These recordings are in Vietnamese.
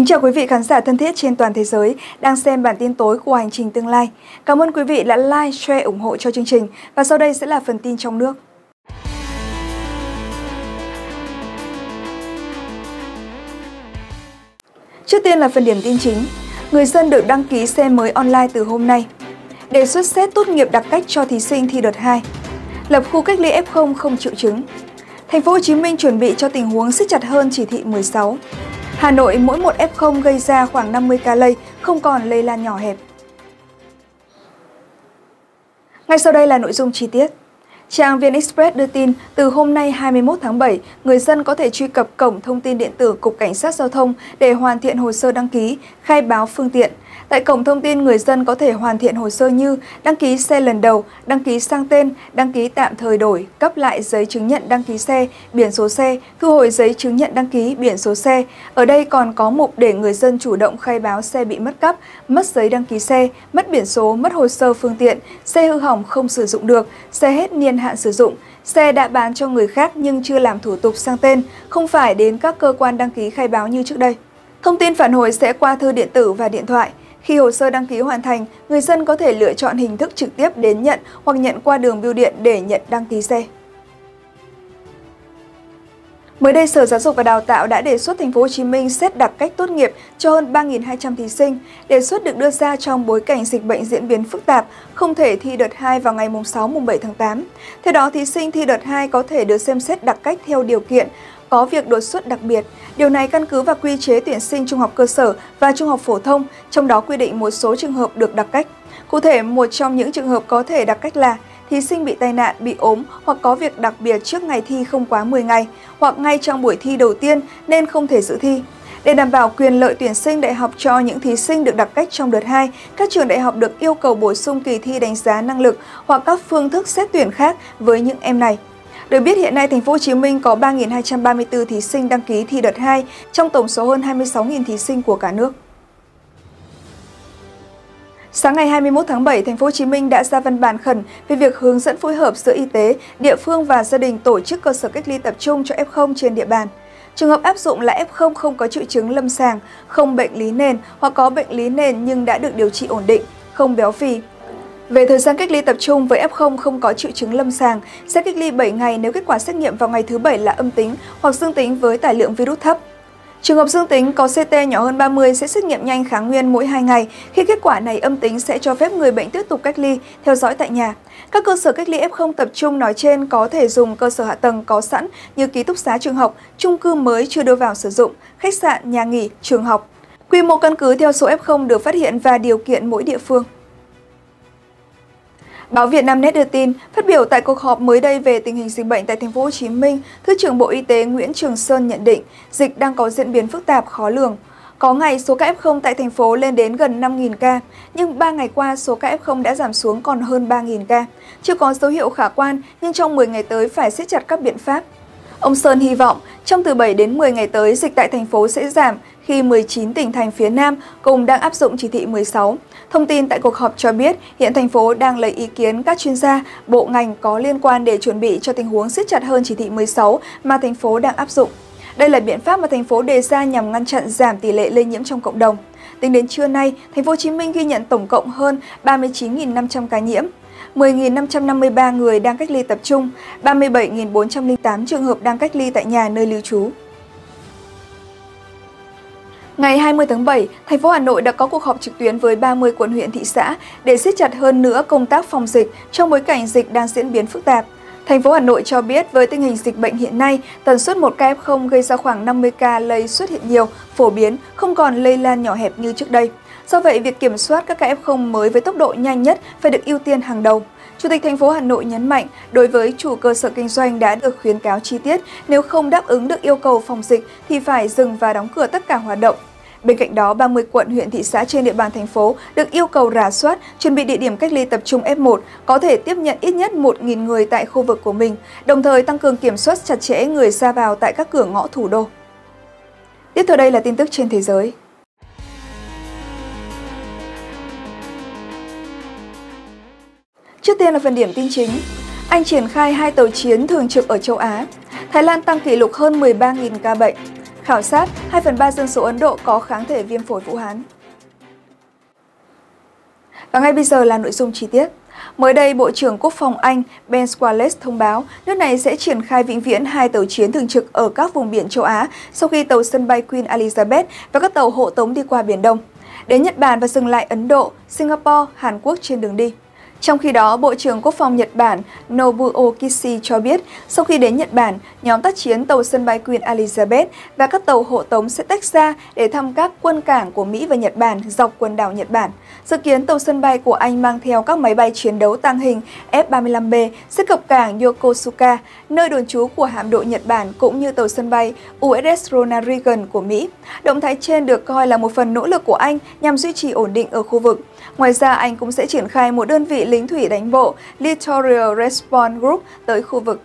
Kính chào quý vị khán giả thân thiết trên toàn thế giới đang xem bản tin tối của Hành trình tương lai. Cảm ơn quý vị đã like, share, ủng hộ cho chương trình. Và sau đây sẽ là phần tin trong nước. Trước tiên là phần điểm tin chính. Người dân được đăng ký xe mới online từ hôm nay. Đề xuất xét tốt nghiệp đặc cách cho thí sinh thi đợt 2. Lập khu cách ly F0 không triệu chứng. Thành phố Hồ Chí Minh chuẩn bị cho tình huống siết chặt hơn chỉ thị 16. Hà Nội mỗi một F0 gây ra khoảng 50 ca lây, không còn lây lan nhỏ hẹp. Ngay sau đây là nội dung chi tiết. Trang VnExpress đưa tin, từ hôm nay 21 tháng 7, người dân có thể truy cập cổng thông tin điện tử Cục Cảnh sát Giao thông để hoàn thiện hồ sơ đăng ký, khai báo phương tiện. Tại cổng thông tin, người dân có thể hoàn thiện hồ sơ như đăng ký xe lần đầu, đăng ký sang tên, đăng ký tạm thời đổi, cấp lại giấy chứng nhận đăng ký xe, biển số xe, thu hồi giấy chứng nhận đăng ký, biển số xe. Ở đây còn có mục để người dân chủ động khai báo xe bị mất cắp, mất giấy đăng ký xe, mất biển số, mất hồ sơ phương tiện, xe hư hỏng không sử dụng được, xe hết niên hạn sử dụng, xe đã bán cho người khác nhưng chưa làm thủ tục sang tên, không phải đến các cơ quan đăng ký khai báo như trước đây. Thông tin phản hồi sẽ qua thư điện tử và điện thoại. Khi hồ sơ đăng ký hoàn thành, người dân có thể lựa chọn hình thức trực tiếp đến nhận hoặc nhận qua đường bưu điện để nhận đăng ký xe. Mới đây, Sở Giáo dục và Đào tạo đã đề xuất Thành phố Hồ Chí Minh xét đặc cách tốt nghiệp cho hơn 3.200 thí sinh. Đề xuất được đưa ra trong bối cảnh dịch bệnh diễn biến phức tạp, không thể thi đợt 2 vào ngày 6-7 tháng 8. Theo đó, thí sinh thi đợt 2 có thể được xem xét đặc cách theo điều kiện có việc đột xuất đặc biệt. Điều này căn cứ vào quy chế tuyển sinh trung học cơ sở và trung học phổ thông, trong đó quy định một số trường hợp được đặc cách. Cụ thể, một trong những trường hợp có thể đặc cách là thí sinh bị tai nạn, bị ốm hoặc có việc đặc biệt trước ngày thi không quá 10 ngày, hoặc ngay trong buổi thi đầu tiên nên không thể dự thi. Để đảm bảo quyền lợi tuyển sinh đại học cho những thí sinh được đặc cách trong đợt 2, các trường đại học được yêu cầu bổ sung kỳ thi đánh giá năng lực hoặc các phương thức xét tuyển khác với những em này. Được biết, hiện nay Thành phố Hồ Chí Minh có 3.234 thí sinh đăng ký thi đợt 2 trong tổng số hơn 26.000 thí sinh của cả nước. Sáng ngày 21 tháng 7, Thành phố Hồ Chí Minh đã ra văn bản khẩn về việc hướng dẫn phối hợp giữa y tế, địa phương và gia đình tổ chức cơ sở cách ly tập trung cho F0 trên địa bàn. Trường hợp áp dụng là F0 không có triệu chứng lâm sàng, không bệnh lý nền hoặc có bệnh lý nền nhưng đã được điều trị ổn định, không béo phì. Về thời gian cách ly tập trung với F0 không có triệu chứng lâm sàng, sẽ cách ly 7 ngày nếu kết quả xét nghiệm vào ngày thứ 7 là âm tính hoặc dương tính với tải lượng virus thấp. Trường hợp dương tính có CT nhỏ hơn 30 sẽ xét nghiệm nhanh kháng nguyên mỗi 2 ngày. Khi kết quả này âm tính sẽ cho phép người bệnh tiếp tục cách ly, theo dõi tại nhà. Các cơ sở cách ly F0 tập trung nói trên có thể dùng cơ sở hạ tầng có sẵn như ký túc xá trường học, chung cư mới chưa đưa vào sử dụng, khách sạn, nhà nghỉ, trường học. Quy mô căn cứ theo số F0 được phát hiện và điều kiện mỗi địa phương. Báo Vietnamnet đưa tin, phát biểu tại cuộc họp mới đây về tình hình dịch bệnh tại Thành phố Hồ Chí Minh, Thứ trưởng Bộ Y tế Nguyễn Trường Sơn nhận định dịch đang có diễn biến phức tạp, khó lường. Có ngày số ca F0 tại thành phố lên đến gần 5.000 ca, nhưng 3 ngày qua số ca F0 đã giảm xuống còn hơn 3.000 ca. Chưa có dấu hiệu khả quan, nhưng trong 10 ngày tới phải siết chặt các biện pháp. Ông Sơn hy vọng trong từ 7 đến 10 ngày tới dịch tại thành phố sẽ giảm khi 19 tỉnh thành phía Nam cùng đang áp dụng chỉ thị 16. Thông tin tại cuộc họp cho biết hiện thành phố đang lấy ý kiến các chuyên gia, bộ ngành có liên quan để chuẩn bị cho tình huống siết chặt hơn chỉ thị 16 mà thành phố đang áp dụng. Đây là biện pháp mà thành phố đề ra nhằm ngăn chặn giảm tỷ lệ lây nhiễm trong cộng đồng. Tính đến trưa nay, Thành phố Hồ Chí Minh ghi nhận tổng cộng hơn 39.500 ca nhiễm. 10.553 người đang cách ly tập trung, 37.408 trường hợp đang cách ly tại nhà nơi lưu trú. Ngày 20 tháng 7, thành phố Hà Nội đã có cuộc họp trực tuyến với 30 quận huyện thị xã để siết chặt hơn nữa công tác phòng dịch trong bối cảnh dịch đang diễn biến phức tạp. Thành phố Hà Nội cho biết với tình hình dịch bệnh hiện nay, tần suất một ca F0 gây ra khoảng 50 ca lây xuất hiện nhiều, phổ biến, không còn lây lan nhỏ hẹp như trước đây. Do vậy, việc kiểm soát các ca F0 mới với tốc độ nhanh nhất phải được ưu tiên hàng đầu. Chủ tịch thành phố Hà Nội nhấn mạnh, đối với chủ cơ sở kinh doanh đã được khuyến cáo chi tiết, nếu không đáp ứng được yêu cầu phòng dịch thì phải dừng và đóng cửa tất cả hoạt động. Bên cạnh đó, 30 quận huyện thị xã trên địa bàn thành phố được yêu cầu rà soát, chuẩn bị địa điểm cách ly tập trung F1, có thể tiếp nhận ít nhất 1.000 người tại khu vực của mình, đồng thời tăng cường kiểm soát chặt chẽ người ra vào tại các cửa ngõ thủ đô. Tiếp theo đây là tin tức trên thế giới. Trước tiên là phần điểm tin chính. Anh triển khai 2 tàu chiến thường trực ở châu Á. Thái Lan tăng kỷ lục hơn 13.000 ca bệnh. Khảo sát, 2/3 dân số Ấn Độ có kháng thể viêm phổi Vũ Hán. Và ngay bây giờ là nội dung chi tiết. Mới đây, Bộ trưởng Quốc phòng Anh Ben Wallace thông báo nước này sẽ triển khai vĩnh viễn 2 tàu chiến thường trực ở các vùng biển châu Á sau khi tàu sân bay Queen Elizabeth và các tàu hộ tống đi qua Biển Đông, đến Nhật Bản và dừng lại Ấn Độ, Singapore, Hàn Quốc trên đường đi. Trong khi đó, Bộ trưởng Quốc phòng Nhật Bản Nobuo Kishi cho biết sau khi đến Nhật Bản, nhóm tác chiến tàu sân bay Queen Elizabeth và các tàu hộ tống sẽ tách ra để thăm các quân cảng của Mỹ và Nhật Bản dọc quần đảo Nhật Bản. Dự kiến tàu sân bay của Anh mang theo các máy bay chiến đấu tàng hình F-35B sẽ cập cảng Yokosuka, nơi đồn trú của hạm đội Nhật Bản cũng như tàu sân bay USS Ronald Reagan của Mỹ. Động thái trên được coi là một phần nỗ lực của Anh nhằm duy trì ổn định ở khu vực. Ngoài ra, Anh cũng sẽ triển khai một đơn vị lính thủy đánh bộ Littoral Response Group tới khu vực.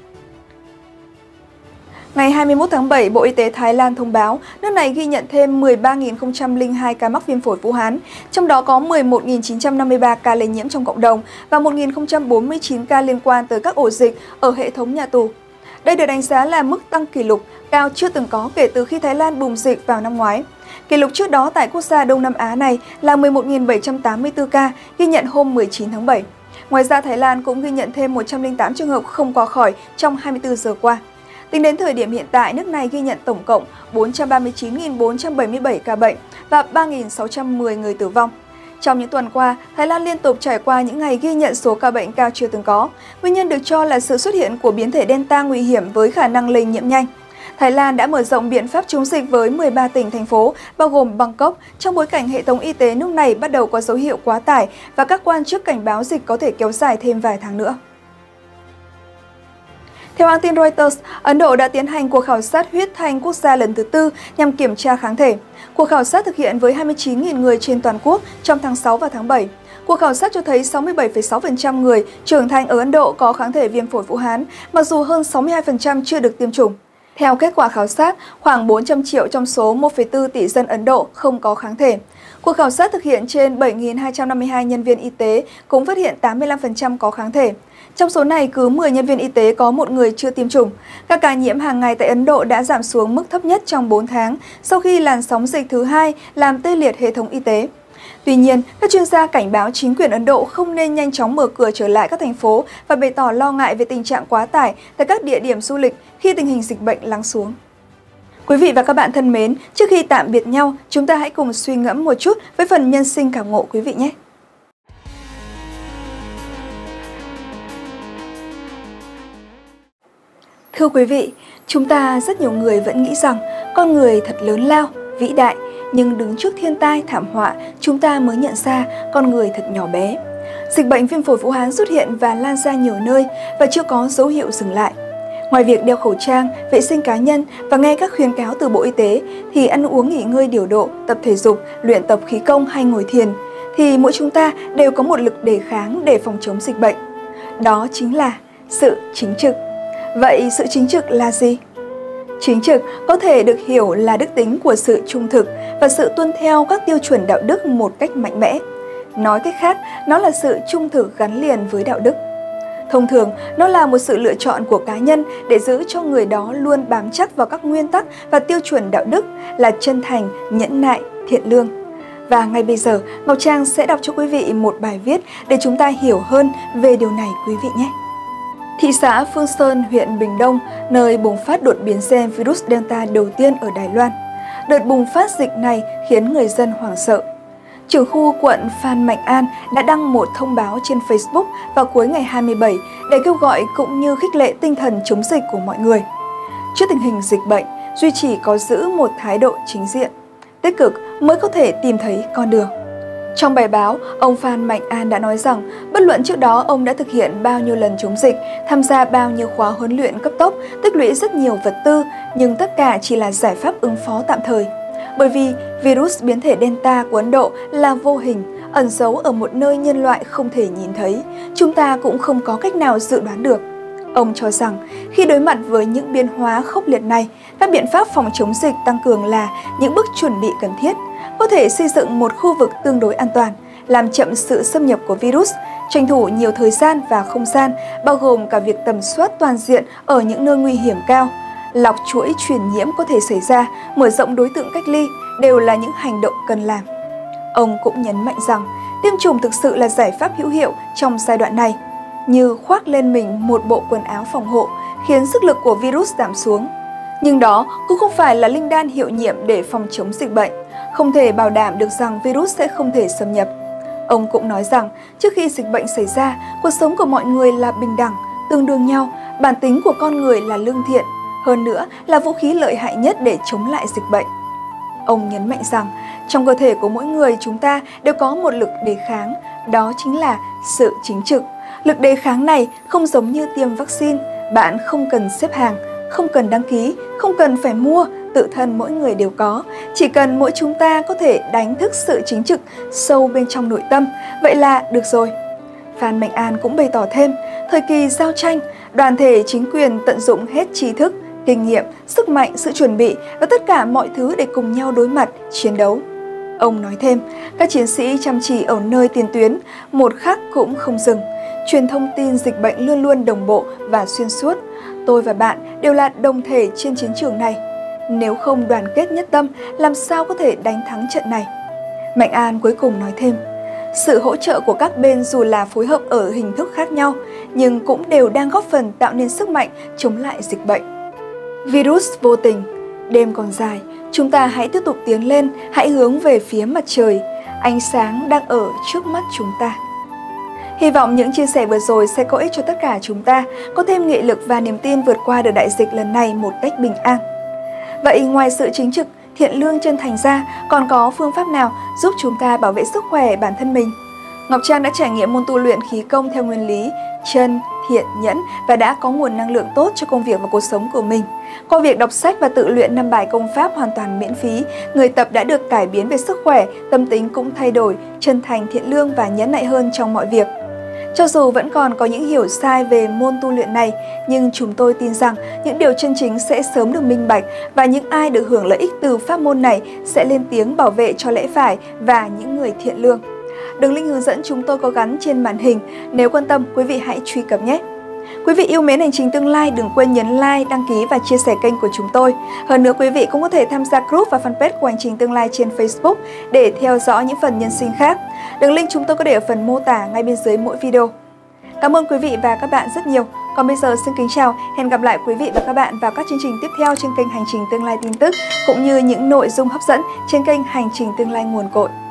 Ngày 21 tháng 7, Bộ Y tế Thái Lan thông báo nước này ghi nhận thêm 13.002 ca mắc viêm phổi Vũ Hán, trong đó có 11.953 ca lây nhiễm trong cộng đồng và 1.049 ca liên quan tới các ổ dịch ở hệ thống nhà tù. Đây được đánh giá là mức tăng kỷ lục cao chưa từng có kể từ khi Thái Lan bùng dịch vào năm ngoái. Kỷ lục trước đó tại quốc gia Đông Nam Á này là 11.784 ca, ghi nhận hôm 19 tháng 7. Ngoài ra, Thái Lan cũng ghi nhận thêm 108 trường hợp không qua khỏi trong 24 giờ qua. Tính đến thời điểm hiện tại, nước này ghi nhận tổng cộng 439.477 ca bệnh và 3.610 người tử vong. Trong những tuần qua, Thái Lan liên tục trải qua những ngày ghi nhận số ca bệnh cao chưa từng có. Nguyên nhân được cho là sự xuất hiện của biến thể Delta nguy hiểm với khả năng lây nhiễm nhanh. Thái Lan đã mở rộng biện pháp chống dịch với 13 tỉnh, thành phố, bao gồm Bangkok, trong bối cảnh hệ thống y tế nước này bắt đầu có dấu hiệu quá tải và các quan chức cảnh báo dịch có thể kéo dài thêm vài tháng nữa. Theo hãng tin Reuters, Ấn Độ đã tiến hành cuộc khảo sát huyết thanh quốc gia lần thứ 4 nhằm kiểm tra kháng thể. Cuộc khảo sát thực hiện với 29.000 người trên toàn quốc trong tháng 6 và tháng 7. Cuộc khảo sát cho thấy 67,6% người trưởng thành ở Ấn Độ có kháng thể viêm phổi Vũ Hán, mặc dù hơn 62% chưa được tiêm chủng. Theo kết quả khảo sát, khoảng 400 triệu trong số 1,4 tỷ dân Ấn Độ không có kháng thể. Cuộc khảo sát thực hiện trên 7.252 nhân viên y tế cũng phát hiện 85% có kháng thể. Trong số này, cứ 10 nhân viên y tế có một người chưa tiêm chủng. Các ca nhiễm hàng ngày tại Ấn Độ đã giảm xuống mức thấp nhất trong 4 tháng sau khi làn sóng dịch thứ hai làm tê liệt hệ thống y tế. Tuy nhiên, các chuyên gia cảnh báo chính quyền Ấn Độ không nên nhanh chóng mở cửa trở lại các thành phố và bày tỏ lo ngại về tình trạng quá tải tại các địa điểm du lịch khi tình hình dịch bệnh lắng xuống. Quý vị và các bạn thân mến, trước khi tạm biệt nhau, chúng ta hãy cùng suy ngẫm một chút với phần nhân sinh cảm ngộ quý vị nhé! Thưa quý vị, chúng ta rất nhiều người vẫn nghĩ rằng con người thật lớn lao, vĩ đại, nhưng đứng trước thiên tai, thảm họa, chúng ta mới nhận ra con người thật nhỏ bé. Dịch bệnh viêm phổi Vũ Hán xuất hiện và lan ra nhiều nơi và chưa có dấu hiệu dừng lại. Ngoài việc đeo khẩu trang, vệ sinh cá nhân và nghe các khuyến cáo từ Bộ Y tế thì ăn uống nghỉ ngơi điều độ, tập thể dục, luyện tập khí công hay ngồi thiền, thì mỗi chúng ta đều có một lực đề kháng để phòng chống dịch bệnh. Đó chính là sự chính trực. Vậy sự chính trực là gì? Chính trực có thể được hiểu là đức tính của sự trung thực và sự tuân theo các tiêu chuẩn đạo đức một cách mạnh mẽ. Nói cách khác, nó là sự trung thực gắn liền với đạo đức. Thông thường, nó là một sự lựa chọn của cá nhân để giữ cho người đó luôn bám chắc vào các nguyên tắc và tiêu chuẩn đạo đức là chân thành, nhẫn nại, thiện lương. Và ngay bây giờ, Ngọc Trang sẽ đọc cho quý vị một bài viết để chúng ta hiểu hơn về điều này quý vị nhé. Thị xã Phương Sơn, huyện Bình Đông, nơi bùng phát đột biến gen virus Delta đầu tiên ở Đài Loan. Đợt bùng phát dịch này khiến người dân hoảng sợ. Trưởng khu quận Phan Mạnh An đã đăng một thông báo trên Facebook vào cuối ngày 27 để kêu gọi cũng như khích lệ tinh thần chống dịch của mọi người. Trước tình hình dịch bệnh, duy chỉ có giữ một thái độ chính diện, tích cực mới có thể tìm thấy con đường. Trong bài báo, ông Phan Mạnh An đã nói rằng bất luận trước đó ông đã thực hiện bao nhiêu lần chống dịch, tham gia bao nhiêu khóa huấn luyện cấp tốc, tích lũy rất nhiều vật tư, nhưng tất cả chỉ là giải pháp ứng phó tạm thời. Bởi vì virus biến thể Delta của Ấn Độ là vô hình, ẩn giấu ở một nơi nhân loại không thể nhìn thấy, chúng ta cũng không có cách nào dự đoán được. Ông cho rằng khi đối mặt với những biến hóa khốc liệt này, các biện pháp phòng chống dịch tăng cường là những bước chuẩn bị cần thiết, có thể xây dựng một khu vực tương đối an toàn, làm chậm sự xâm nhập của virus, tranh thủ nhiều thời gian và không gian, bao gồm cả việc tầm soát toàn diện ở những nơi nguy hiểm cao, lọc chuỗi truyền nhiễm có thể xảy ra, mở rộng đối tượng cách ly đều là những hành động cần làm. Ông cũng nhấn mạnh rằng tiêm chủng thực sự là giải pháp hữu hiệu trong giai đoạn này, như khoác lên mình một bộ quần áo phòng hộ khiến sức lực của virus giảm xuống. Nhưng đó cũng không phải là linh đan hiệu nhiệm để phòng chống dịch bệnh, không thể bảo đảm được rằng virus sẽ không thể xâm nhập. Ông cũng nói rằng trước khi dịch bệnh xảy ra, cuộc sống của mọi người là bình đẳng, tương đương nhau, bản tính của con người là lương thiện, hơn nữa là vũ khí lợi hại nhất để chống lại dịch bệnh. Ông nhấn mạnh rằng trong cơ thể của mỗi người chúng ta đều có một lực đề kháng, đó chính là sự chính trực. Lực đề kháng này không giống như tiêm vaccine, bạn không cần xếp hàng, không cần đăng ký, không cần phải mua, tự thân mỗi người đều có. Chỉ cần mỗi chúng ta có thể đánh thức sự chính trực sâu bên trong nội tâm, vậy là được rồi. Phan Mạnh An cũng bày tỏ thêm, thời kỳ giao tranh, đoàn thể chính quyền tận dụng hết trí thức, kinh nghiệm, sức mạnh, sự chuẩn bị và tất cả mọi thứ để cùng nhau đối mặt, chiến đấu. Ông nói thêm, các chiến sĩ chăm chỉ ở nơi tiền tuyến, một khắc cũng không dừng. Truyền thông tin dịch bệnh luôn luôn đồng bộ và xuyên suốt. Tôi và bạn đều là đồng thể trên chiến trường này. Nếu không đoàn kết nhất tâm, làm sao có thể đánh thắng trận này? Mạnh An cuối cùng nói thêm, sự hỗ trợ của các bên dù là phối hợp ở hình thức khác nhau, nhưng cũng đều đang góp phần tạo nên sức mạnh chống lại dịch bệnh. Virus vô tình, đêm còn dài, chúng ta hãy tiếp tục tiến lên, hãy hướng về phía mặt trời, ánh sáng đang ở trước mắt chúng ta. Hy vọng những chia sẻ vừa rồi sẽ có ích cho tất cả chúng ta, có thêm nghị lực và niềm tin vượt qua đợt đại dịch lần này một cách bình an. Vậy ngoài sự chính trực, thiện lương chân thành ra, còn có phương pháp nào giúp chúng ta bảo vệ sức khỏe bản thân mình? Ngọc Trang đã trải nghiệm môn tu luyện khí công theo nguyên lý chân, thiện, nhẫn và đã có nguồn năng lượng tốt cho công việc và cuộc sống của mình. Qua việc đọc sách và tự luyện 5 bài công pháp hoàn toàn miễn phí, người tập đã được cải biến về sức khỏe, tâm tính cũng thay đổi, chân thành, thiện lương và nhẫn nại hơn trong mọi việc. Cho dù vẫn còn có những hiểu sai về môn tu luyện này, nhưng chúng tôi tin rằng những điều chân chính sẽ sớm được minh bạch và những ai được hưởng lợi ích từ pháp môn này sẽ lên tiếng bảo vệ cho lẽ phải và những người thiện lương. Đường link hướng dẫn chúng tôi có gắn trên màn hình, nếu quan tâm quý vị hãy truy cập nhé! Quý vị yêu mến hành trình tương lai, đừng quên nhấn like, đăng ký và chia sẻ kênh của chúng tôi. Hơn nữa quý vị cũng có thể tham gia group và fanpage của hành trình tương lai trên Facebook để theo dõi những phần nhân sinh khác. Đường link chúng tôi có để ở phần mô tả ngay bên dưới mỗi video. Cảm ơn quý vị và các bạn rất nhiều. Còn bây giờ xin kính chào, hẹn gặp lại quý vị và các bạn vào các chương trình tiếp theo trên kênh Hành trình tương lai tin tức cũng như những nội dung hấp dẫn trên kênh Hành trình tương lai nguồn cội.